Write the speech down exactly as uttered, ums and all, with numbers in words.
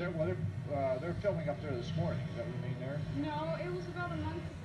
they're, well, they're, uh, they're filming up there this morning. Is that what you mean there? No, it was about a month